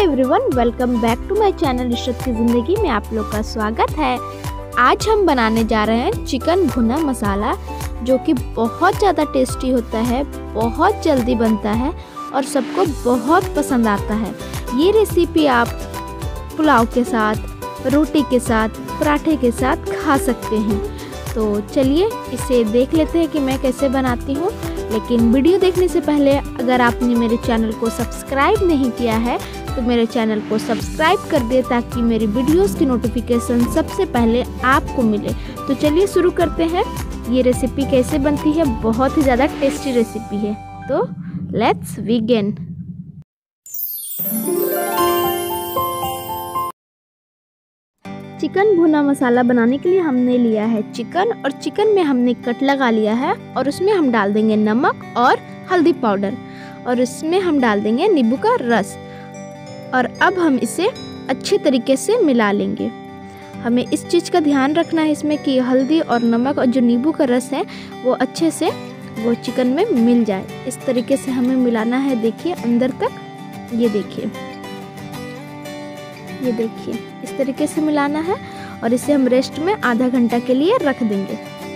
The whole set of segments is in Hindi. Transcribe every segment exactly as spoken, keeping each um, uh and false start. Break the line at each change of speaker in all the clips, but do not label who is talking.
Everyone, welcome back to my channel Ishrat की ज़िंदगी में आप लोग का स्वागत है। आज हम बनाने जा रहे हैं चिकन भुना मसाला, जो कि बहुत ज़्यादा टेस्टी होता है, बहुत जल्दी बनता है और सबको बहुत पसंद आता है। ये रेसिपी आप पुलाव के साथ, रोटी के साथ, पराठे के साथ खा सकते हैं। तो चलिए इसे देख लेते हैं कि मैं कैसे बनाती हूँ। लेकिन वीडियो देखने से पहले अगर आपने मेरे चैनल को सब्सक्राइब नहीं किया है तो मेरे चैनल को सब्सक्राइब कर दे, ताकि मेरी वीडियोस की नोटिफिकेशन सबसे पहले आपको मिले। तो चलिए शुरू करते हैं। ये रेसिपी कैसे बनती है, बहुत ही ज़्यादा टेस्टी रेसिपी है। तो लेट्स बिगिन। चिकन भुना मसाला बनाने के लिए हमने लिया है चिकन, और चिकन में हमने कट लगा लिया है और उसमें हम डाल देंगे नमक और हल्दी पाउडर, और इसमें हम डाल देंगे नींबू का रस। और अब हम इसे अच्छे तरीके से मिला लेंगे। हमें इस चीज़ का ध्यान रखना है इसमें कि हल्दी और नमक और जो नींबू का रस है वो अच्छे से वो चिकन में मिल जाए। इस तरीके से हमें मिलाना है। देखिए अंदर तक, ये देखिए ये देखिए इस तरीके से मिलाना है। और इसे हम रेस्ट में आधा घंटा के लिए रख देंगे।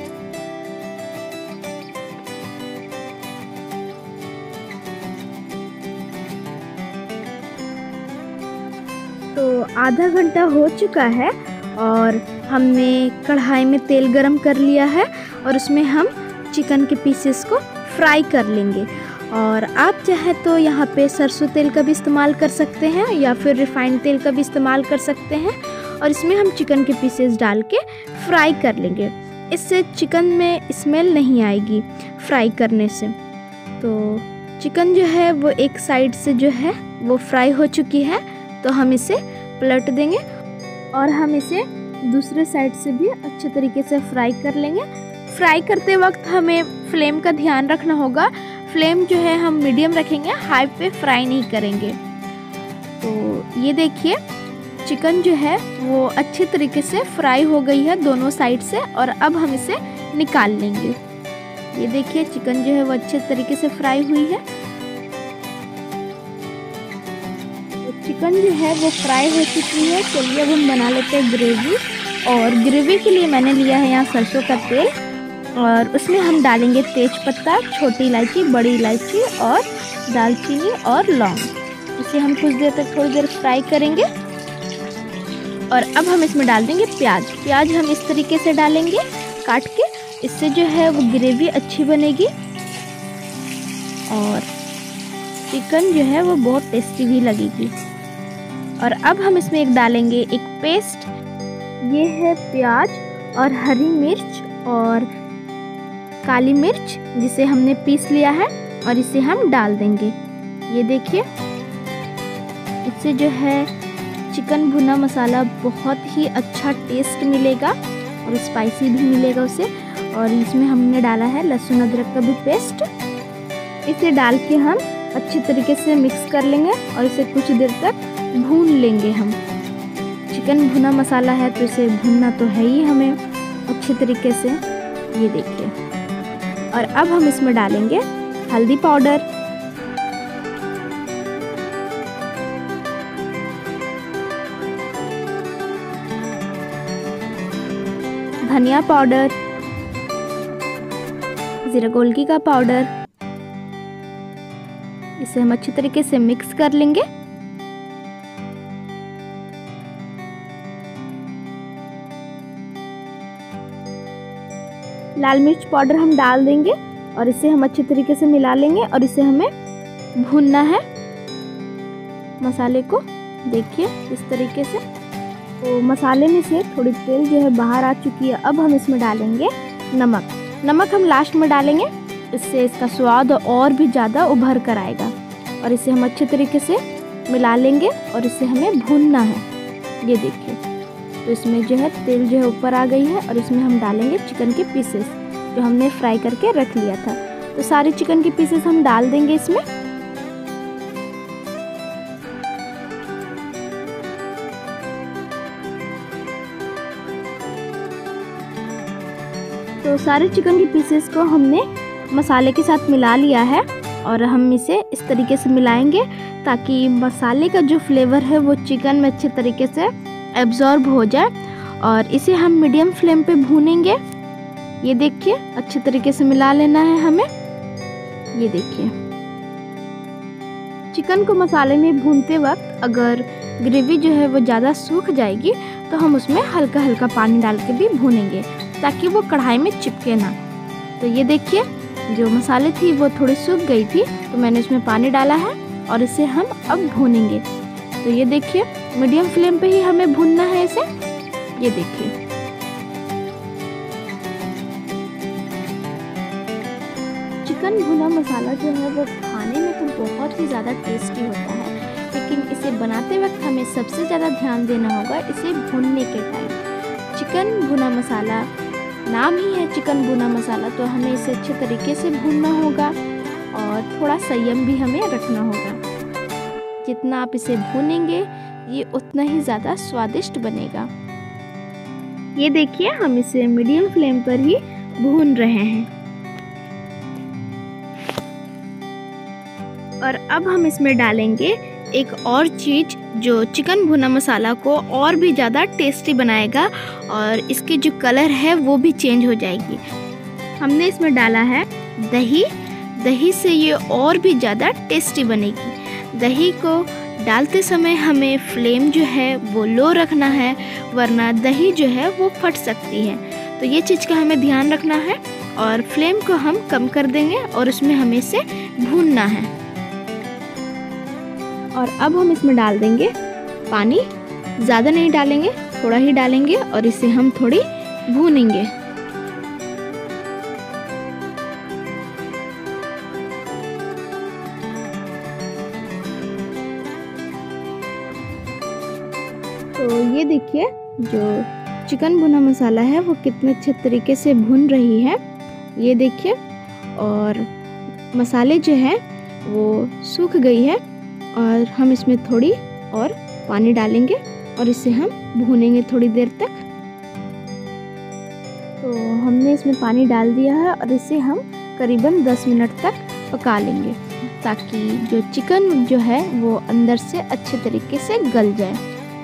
तो आधा घंटा हो चुका है और हमने कढ़ाई में तेल गरम कर लिया है और उसमें हम चिकन के पीसेस को फ्राई कर लेंगे। और आप चाहे तो यहाँ पे सरसों तेल का भी इस्तेमाल कर सकते हैं या फिर रिफाइंड तेल का भी इस्तेमाल कर सकते हैं। और इसमें हम चिकन के पीसेस डाल के फ्राई कर लेंगे। इससे चिकन में स्मेल नहीं आएगी फ्राई करने से। तो चिकन जो है वो एक साइड से जो है वो फ्राई हो चुकी है, तो हम इसे पलट देंगे और हम इसे दूसरे साइड से भी अच्छे तरीके से फ्राई कर लेंगे। फ्राई करते वक्त हमें फ्लेम का ध्यान रखना होगा। फ्लेम जो है हम मीडियम रखेंगे, हाई पे फ्राई नहीं करेंगे। तो ये देखिए चिकन जो है वो अच्छे तरीके से फ्राई हो गई है दोनों साइड से, और अब हम इसे निकाल लेंगे। ये देखिए चिकन जो है वो अच्छे तरीके से फ्राई हुई है। तो चिकन जो है वो फ्राई हो चुकी है। चलिए अब हम बना लेते हैं ग्रेवी। और ग्रेवी के लिए मैंने लिया है यहाँ सरसों का तेल, और उसमें हम डालेंगे तेज पत्ता, छोटी इलायची, बड़ी इलायची और दालचीनी और लौंग। इसे हम कुछ देर तक थोड़ी देर फ्राई करेंगे। और अब हम इसमें डाल देंगे प्याज। प्याज हम इस तरीके से डालेंगे काट के, इससे जो है वो ग्रेवी अच्छी बनेगी और चिकन जो है वो बहुत टेस्टी भी लगेगी। और अब हम इसमें एक डालेंगे एक पेस्ट। ये है प्याज और हरी मिर्च और काली मिर्च, जिसे हमने पीस लिया है, और इसे हम डाल देंगे। ये देखिए इससे जो है चिकन भुना मसाला बहुत ही अच्छा टेस्ट मिलेगा और स्पाइसी भी मिलेगा उसे। और इसमें हमने डाला है लहसुन अदरक का भी पेस्ट। इसे डाल के हम अच्छे तरीके से मिक्स कर लेंगे और इसे कुछ देर तक भून लेंगे। हम चिकन भुना मसाला है तो इसे भूनना तो है ही हमें अच्छे तरीके से। ये देखिए, और अब हम इसमें डालेंगे हल्दी पाउडर, धनिया पाउडर, जीरा गोलकी का पाउडर। इसे हम अच्छी तरीके से मिक्स कर लेंगे। लाल मिर्च पाउडर हम डाल देंगे और इसे हम अच्छे तरीके से मिला लेंगे। और इसे हमें भूनना है मसाले को। देखिए इस तरीके से। तो मसाले में से थोड़ी तेल जो है बाहर आ चुकी है। अब हम इसमें डालेंगे नमक। नमक हम लास्ट में डालेंगे, इससे इसका स्वाद और भी ज़्यादा उभर कर आएगा। और इसे हम अच्छे तरीके से मिला लेंगे और इसे हमें भूनना है। ये देखिए, तो इसमें जो है तेल जो है ऊपर आ गई है, और इसमें हम डालेंगे चिकन के पीसेस जो हमने फ्राई करके रख लिया था। तो सारे चिकन के पीसेस हम डाल देंगे इसमें। तो सारे चिकन के पीसेस को हमने मसाले के साथ मिला लिया है। और हम इसे इस तरीके से मिलाएंगे ताकि मसाले का जो फ्लेवर है वो चिकन में अच्छे तरीके से एब्जॉर्ब हो जाए। और इसे हम मीडियम फ्लेम पे भूनेंगे। ये देखिए अच्छे तरीके से मिला लेना है हमें। ये देखिए चिकन को मसाले में भूनते वक्त अगर ग्रेवी जो है वो ज़्यादा सूख जाएगी तो हम उसमें हल्का हल्का पानी डाल के भी भूनेंगे ताकि वो कढ़ाई में चिपके ना। तो ये देखिए जो मसाले थी वो थोड़ी सूख गई थी तो मैंने उसमें पानी डाला है और इसे हम अब भूनेंगे। तो ये देखिए मीडियम फ्लेम पे ही हमें भूनना है इसे। ये देखिए चिकन भुना मसाला जो है वो खाने में तो बहुत ही ज़्यादा टेस्टी होता है, लेकिन इसे बनाते वक्त हमें सबसे ज़्यादा ध्यान देना होगा इसे भूनने के टाइम। चिकन भुना मसाला नाम ही है चिकन भुना मसाला, तो हमें इसे अच्छे तरीके से भूनना होगा और थोड़ा संयम भी हमें रखना होगा। जितना आप इसे भूनेंगे ये उतना ही ज़्यादा स्वादिष्ट बनेगा। ये देखिए हम इसे मीडियम फ्लेम पर ही भून रहे हैं। और अब हम इसमें डालेंगे एक और चीज़ जो चिकन भुना मसाला को और भी ज़्यादा टेस्टी बनाएगा और इसकी जो कलर है वो भी चेंज हो जाएगी। हमने इसमें डाला है दही। दही से ये और भी ज़्यादा टेस्टी बनेगी। दही को डालते समय हमें फ्लेम जो है वो लो रखना है, वरना दही जो है वो फट सकती है। तो ये चीज़ का हमें ध्यान रखना है और फ्लेम को हम कम कर देंगे और उसमें हमें इसे भूनना है। और अब हम इसमें डाल देंगे पानी। ज़्यादा नहीं डालेंगे, थोड़ा ही डालेंगे और इसे हम थोड़ी भूनेंगे। तो ये देखिए जो चिकन भुना मसाला है वो कितने अच्छे तरीके से भुन रही है। ये देखिए और मसाले जो है वो सूख गई है और हम इसमें थोड़ी और पानी डालेंगे और इसे हम भूनेंगे थोड़ी देर तक। तो हमने इसमें पानी डाल दिया है और इसे हम करीबन दस मिनट तक पका लेंगे ताकि जो चिकन जो है वो अंदर से अच्छे तरीके से गल जाए।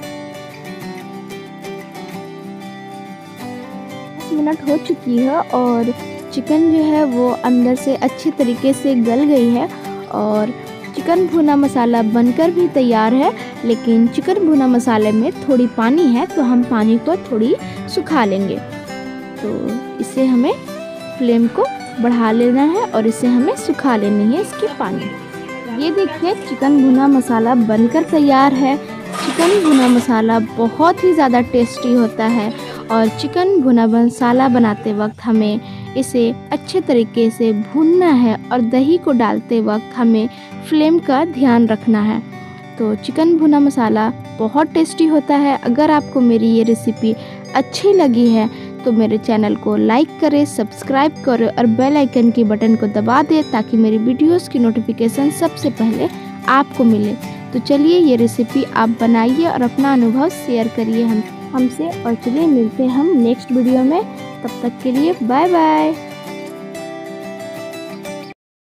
दस मिनट हो चुकी है और चिकन जो है वो अंदर से अच्छे तरीके से गल गई है और चिकन भुना मसाला बनकर भी तैयार है। लेकिन चिकन भुना मसाले में थोड़ी पानी है तो हम पानी को थोड़ी सुखा लेंगे। तो इसे हमें फ्लेम को बढ़ा लेना है और इसे हमें सुखा लेनी है इसकी पानी। ये देखिए चिकन भुना मसाला बनकर तैयार है। चिकन भुना मसाला बहुत ही ज़्यादा टेस्टी होता है और चिकन भुना मसाला बनाते वक्त हमें इसे अच्छे तरीके से भूनना है और दही को डालते वक्त हमें फ्लेम का ध्यान रखना है। तो चिकन भुना मसाला बहुत टेस्टी होता है। अगर आपको मेरी ये रेसिपी अच्छी लगी है तो मेरे चैनल को लाइक करें, सब्सक्राइब करें और बेल आइकन की बटन को दबा दें ताकि मेरी वीडियोस की नोटिफिकेशन सबसे पहले आपको मिले। तो चलिए ये रेसिपी आप बनाइए और अपना अनुभव शेयर करिए हम हमसे और चलिए मिलते हैं हम नेक्स्ट वीडियो में। तब तक के लिए बाय बाय।